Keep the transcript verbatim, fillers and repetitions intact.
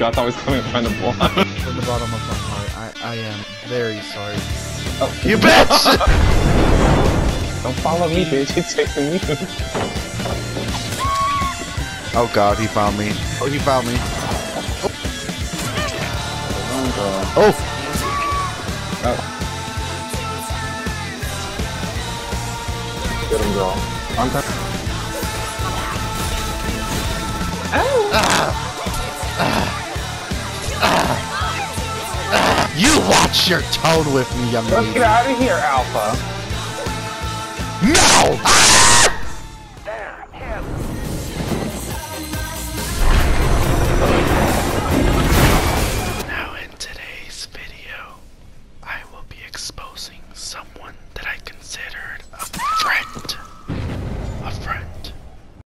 you. I thought I was coming behind the block. From the bottom of my heart, I, I am very sorry. Oh. You bitch! Don't follow me, bitch. It's chasing you. Oh god, he found me. Oh, he found me. Oh. Oh! Oh. Get him, girl. I'm coming. Ow! Ah. Ah. Ah. Ah. You watch your tone with me, young lady. Let's get out of here, Alpha. No! Ah.